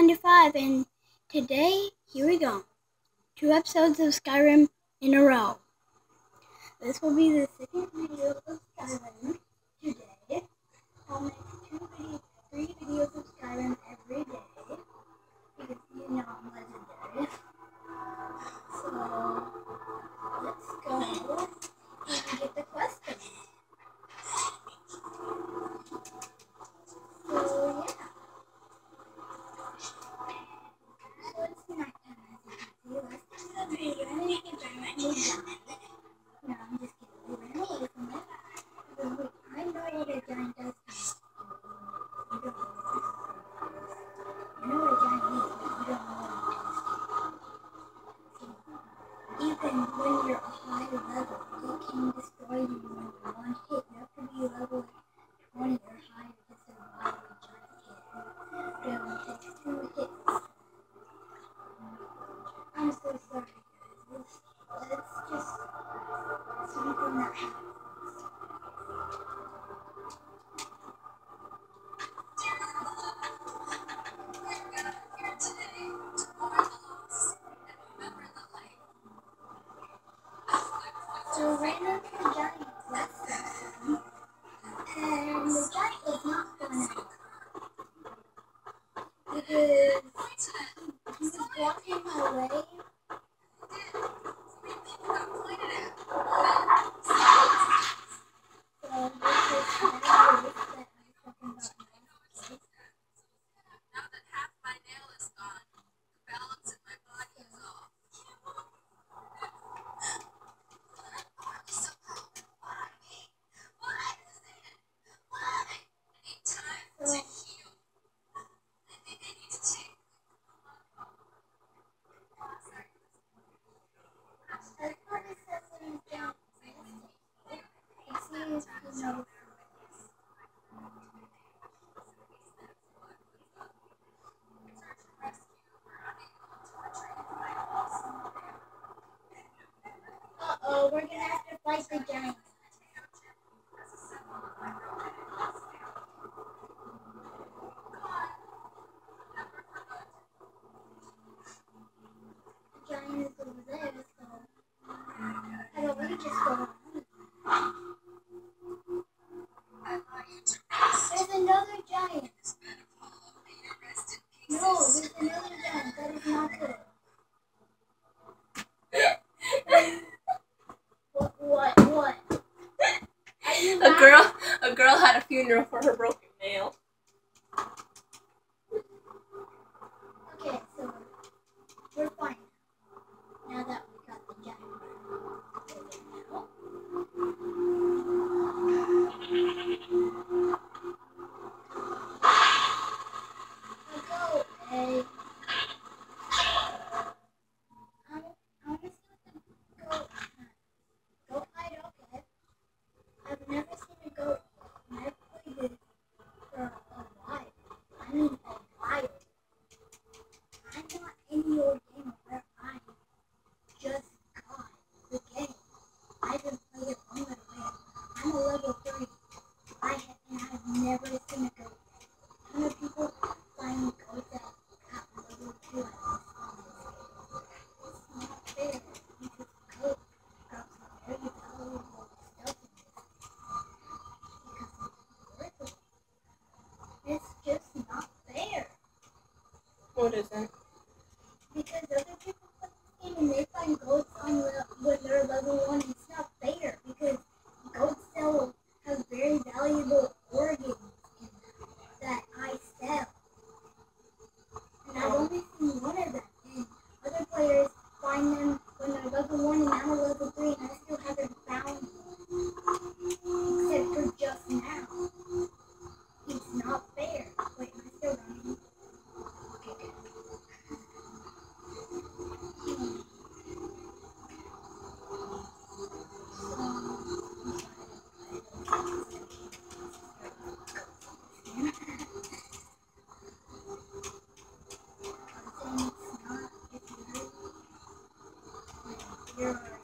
95, and today, here we go. 2 episodes of Skyrim in a row. This will be the second video of Skyrim today. I'll make 3 videos of Skyrim every day, because you know I'm legendary. So, let's go and get the questions. So, yeah. So it's nighttime, as you can see. Last time we ran into a giant, we died. No, I'm just kidding. We ran away from it. Because I know what a giant does to us. You don't know what it is. You know what a giant is, but you don't know what it is. So, even when you're a high level, it can destroy you in one hit. You have to be level 20 or higher to survive a giant hit. It only takes 2 hits. I'm so sorry, guys. That's just something that happens. So we ran into the giant last episode, and the giant was not fun at all. Because he was blocking my way. So this is kind of that I was talking about. Now that half my nail is gone, the balance in my body is off. I'm so why? I need time to heal. I think I need to take Everybody says that he's down. It seems he knows. Uh-oh, we're gonna have to fight the giant. The giant is over there, so how about we just go around? There's another giant. No, there's another giant. That is not good. What? Are you A girl had a funeral for her broken nail. Okay, so we're fine now that we got the giant. Go, hey. I'm just gonna go hide, okay? I've never seen a goat, and I've played it for a while. I mean, a while. I'm not any old game where I just got the game. I haven't played it long enough. I'm a level 3. And I've never seen a goat. How many people find goats at level 2 at this it's not fair because goats got some very valuable stuff in this because it's worth it. It's just not fair. What is it? Because other people play this game and they find goats when they're level 1. It's not fair because goats have very valuable organs in them that I sell. And I've only seen one of them. And other players find them when they're level 1 and I'm a level 3 and I still haven't found one. Except for just now. It's not fair. Wait, am I still running? Okay, good. You're